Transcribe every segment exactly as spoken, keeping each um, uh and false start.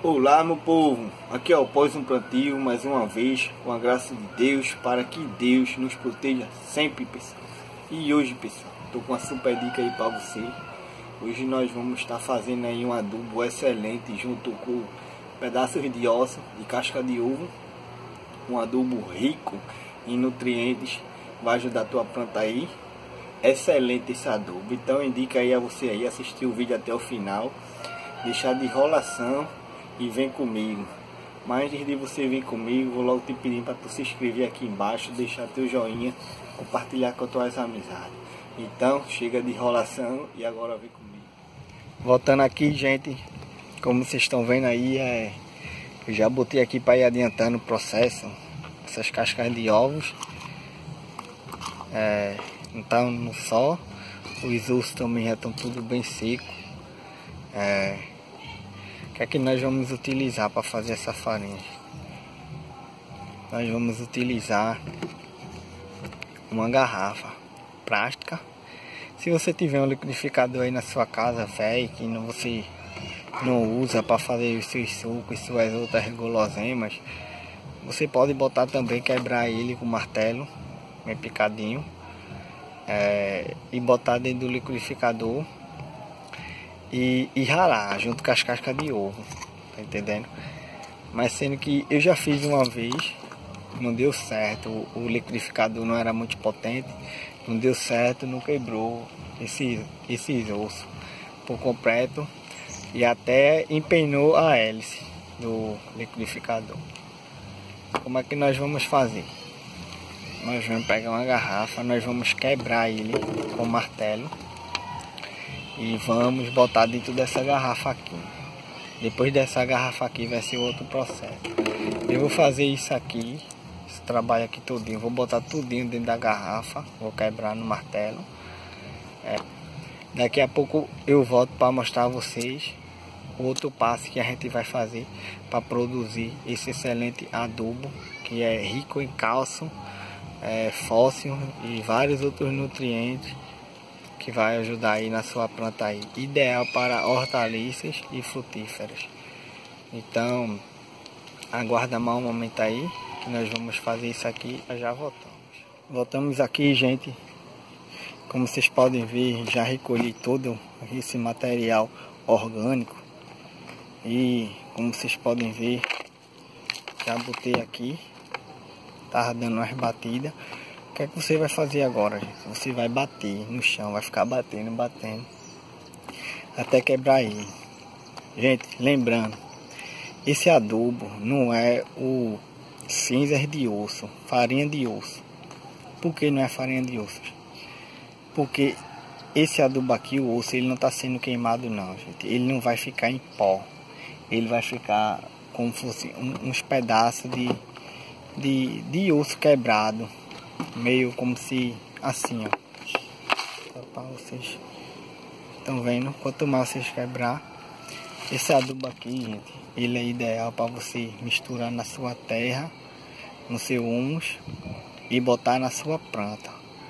Olá, meu povo, aqui é o Pós um Plantio, mais uma vez, com a graça de Deus, para que Deus nos proteja sempre, pessoal. E hoje, pessoal, estou com uma super dica aí para você. Hoje nós vamos estar fazendo aí um adubo excelente, junto com pedaços de osso, de casca de ovo. Um adubo rico em nutrientes, vai ajudar a tua planta aí. Excelente esse adubo, então indica aí a você aí assistir o vídeo até o final, deixar de enrolação e vem comigo. Mas antes de você vir comigo, vou logo te pedir para tu se inscrever aqui embaixo, deixar teu joinha, compartilhar com as tuas amizades. Então chega de enrolação e agora vem comigo. Voltando aqui, gente, como vocês estão vendo aí, é, eu já botei aqui para ir adiantando o processo, essas cascas de ovos. É, então no sol, os ossos também já estão tudo bem seco. É, o que é que nós vamos utilizar para fazer essa farinha? Nós vamos utilizar uma garrafa plástica. Se você tiver um liquidificador aí na sua casa, velho, que não, você não usa para fazer os seus sucos e suas outras guloseimas, você pode botar também, quebrar ele com martelo, bem picadinho, é, e botar dentro do liquidificador. E, e ralar junto com as cascas de ovo, tá entendendo? Mas sendo que eu já fiz uma vez, não deu certo, o, o liquidificador não era muito potente, não deu certo, não quebrou esse, esses ossos por completo e até empenou a hélice do liquidificador. Como é que nós vamos fazer? Nós vamos pegar uma garrafa, nós vamos quebrar ele com martelo e vamos botar dentro dessa garrafa aqui. Depois dessa garrafa aqui vai ser outro processo. Eu vou fazer isso aqui, esse trabalho aqui todinho. Vou botar tudinho dentro da garrafa, vou quebrar no martelo. É. Daqui a pouco eu volto para mostrar a vocês o outro passo que a gente vai fazer para produzir esse excelente adubo, que é rico em cálcio, é, fósforo e vários outros nutrientes, que vai ajudar aí na sua planta aí, ideal para hortaliças e frutíferas. Então aguarda mais um momento aí, que nós vamos fazer isso aqui e já voltamos. Voltamos aqui, gente. Como vocês podem ver, já recolhi todo esse material orgânico e como vocês podem ver, já botei aqui, tava dando umas batidas. O que é que você vai fazer agora, gente? Você vai bater no chão, vai ficar batendo, batendo, até quebrar ele. Gente, lembrando, esse adubo não é o cinzas de osso, farinha de osso. Por que não é farinha de osso? Porque esse adubo aqui, o osso, ele não está sendo queimado não, gente. Ele não vai ficar em pó. Ele vai ficar como se fosse uns pedaços de, de, de osso quebrado. Meio como se assim, ó, para vocês estão vendo. Quanto mais vocês quebrar esse adubo aqui, gente, ele é ideal para você misturar na sua terra, no seu humus e botar na sua planta.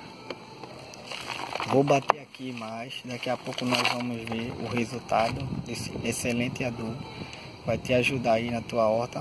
Vou bater aqui mais, daqui a pouco nós vamos ver o resultado desse excelente adubo. Vai te ajudar aí na tua horta.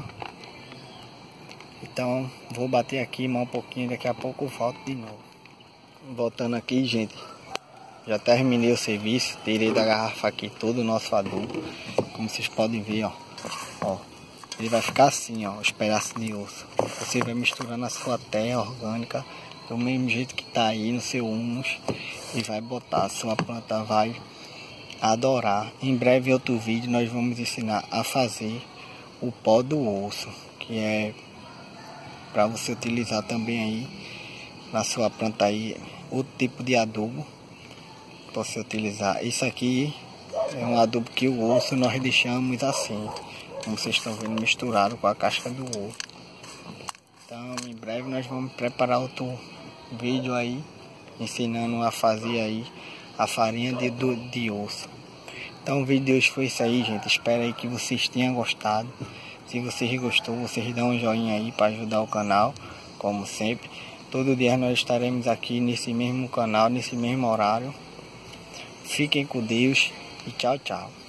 Então vou bater aqui mais um pouquinho, daqui a pouco eu volto de novo. Voltando aqui, gente, já terminei o serviço, tirei da garrafa aqui todo o nosso adubo. Como vocês podem ver, ó, ó, ele vai ficar assim, ó, os pedaços de osso. Você vai misturar na sua terra orgânica do mesmo jeito que tá aí no seu humus e vai botar, a sua planta vai adorar. Em breve, em outro vídeo, nós vamos ensinar a fazer o pó do osso, que é para você utilizar também aí na sua planta aí, outro tipo de adubo para você utilizar. Isso aqui é um adubo que o osso nós deixamos assim, como vocês estão vendo, misturado com a casca do ovo. Então em breve nós vamos preparar outro vídeo aí ensinando a fazer aí a farinha de, do, de osso. Então o vídeo de hoje foi isso aí, gente. Espero aí que vocês tenham gostado. Se vocês gostou, vocês dão um joinha aí para ajudar o canal, como sempre. Todo dia nós estaremos aqui nesse mesmo canal, nesse mesmo horário. Fiquem com Deus e tchau, tchau.